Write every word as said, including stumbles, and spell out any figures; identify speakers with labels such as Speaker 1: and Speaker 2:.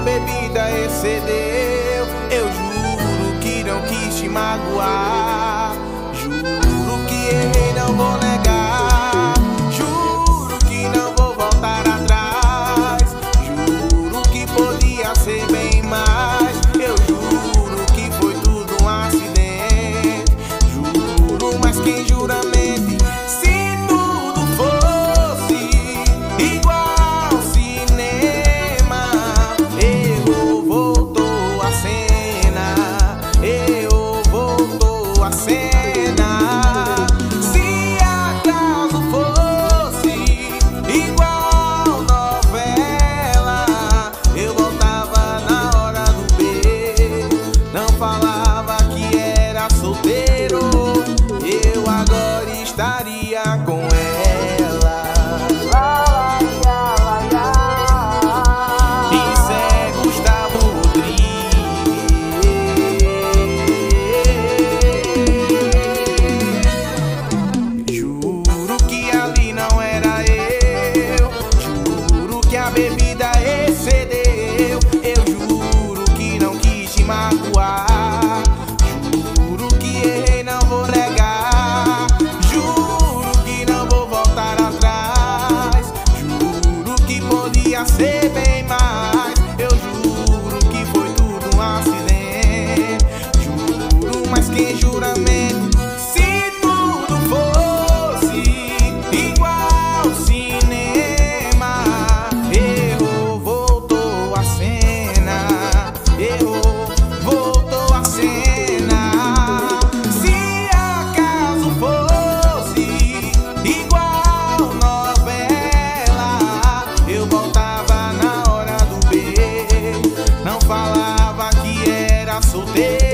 Speaker 1: bebida excedeu. Eu juro que não quis te magoar. Juro que errei, não vou negar. Juro que não vou voltar atrás. Juro que podia ser bem mais. Eu juro que foi tudo um acidente. Juro, mas quem jura mente. Se tudo fosse igual ao cinema, errou, voltou a cena. Errou, voltou a cena. Se acaso fosse igual novela, eu voltava na hora do beijo. Não falava que era solteiro, eu agora estaria com ela. Isso é Gustavo Rodrigues. Juro que ali não era eu. Juro que a bebida excedeu. Eu juro que não quis te magoar. Juro que errei, não vou negar. Juro que não vou voltar atrás. Juro que podia ser bem mais. Eu juro que foi tudo um acidente. Juro, mas quem jura mente. Se tudo fosse igual ao cinema, errou, voltou a cena. Errou, voltou a cena. Se acaso fosse igual novela, eu voltava na hora do beijo. Não falava que era solteiro.